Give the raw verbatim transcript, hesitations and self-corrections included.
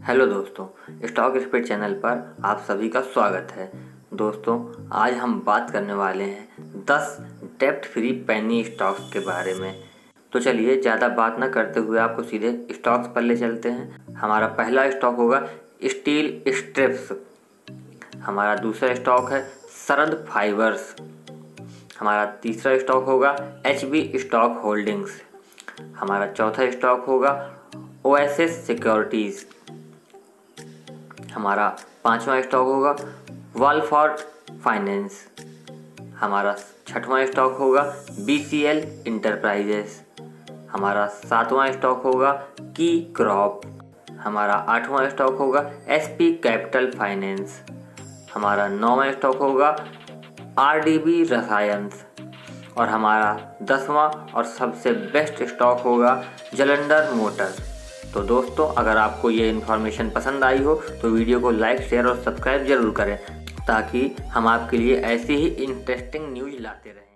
Hello दोस्तों, stock spread channel पर आप सभी का स्वागत है। दोस्तों, आज हम बात करने वाले हैं दस डेब्ट फ्री पेनी स्टॉक्स के बारे में। तो चलिए ज़्यादा बात ना करते हुए आपको सीधे स्टॉक्स पर ले चलते हैं। हमारा पहला स्टॉक होगा स्टील स्ट्रिप्स। हमारा दूसरा स्टॉक है शरद फाइबर्स। हमारा तीसरा स्टॉक होगा एच बी स्टॉक होल्डिंग्स। हमारा चौथा स्टॉक होगा ओएसिस सिक्योरिटीज़। हमारा पांचवा स्टॉक होगा वॉलफॉर्ड फाइनेंस। हमारा छठवां स्टॉक होगा बीसीएल इंटरप्राइजेस। हमारा सातवां स्टॉक होगा की क्रॉप। हमारा आठवां स्टॉक होगा एसपी कैपिटल फाइनेंस। हमारा नौवां स्टॉक होगा आरडीबी रसायन्स। और हमारा दसवां और सबसे बेस्ट स्टॉक होगा जालंधर मोटर्स। तो दोस्तों, अगर आपको ये इन्फॉर्मेशन पसंद आई हो तो वीडियो को लाइक, शेयर और सब्सक्राइब जरूर करें, ताकि हम आपके लिए ऐसी ही इंटरेस्टिंग न्यूज़ लाते रहें।